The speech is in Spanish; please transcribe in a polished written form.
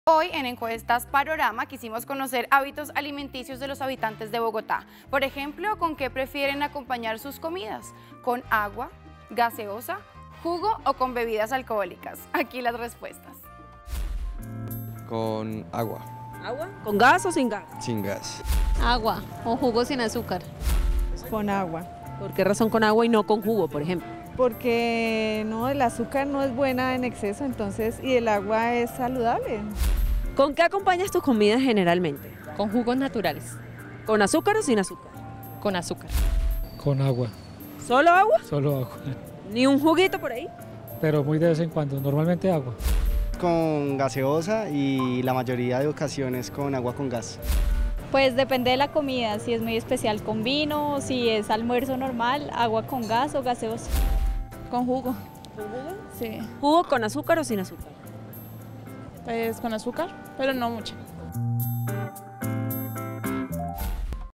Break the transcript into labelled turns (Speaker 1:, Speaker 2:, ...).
Speaker 1: Hoy en Encuestas Panorama quisimos conocer hábitos alimenticios de los habitantes de Bogotá. Por ejemplo, ¿con qué prefieren acompañar sus comidas? ¿Con agua, gaseosa, jugo o con bebidas alcohólicas? Aquí las respuestas.
Speaker 2: Con agua,
Speaker 3: ¿Agua? ¿Con gas o sin gas?
Speaker 2: sin gas.
Speaker 4: Agua o jugo sin azúcar.
Speaker 5: Con agua,
Speaker 3: ¿Por qué razón con agua y no con jugo, por ejemplo?
Speaker 5: porque no, el azúcar no es buena en exceso, entonces, y el agua es saludable.
Speaker 3: ¿Con qué acompañas tus comidas generalmente?
Speaker 4: Con jugos naturales.
Speaker 3: ¿Con azúcar o sin azúcar?
Speaker 4: Con azúcar.
Speaker 6: Con agua,
Speaker 3: ¿Solo agua?
Speaker 6: solo agua,
Speaker 3: ¿Ni un juguito por ahí?
Speaker 6: pero muy de vez en cuando, normalmente agua.
Speaker 7: Con gaseosa y la mayoría de ocasiones con agua con gas.
Speaker 8: Pues depende de la comida, si es muy especial con vino, si es almuerzo normal, agua con gas o gaseosa.
Speaker 9: Con jugo,
Speaker 3: ¿Con jugo?
Speaker 9: sí.
Speaker 3: ¿Jugo con azúcar o sin azúcar?
Speaker 9: Pues con azúcar, pero no mucho.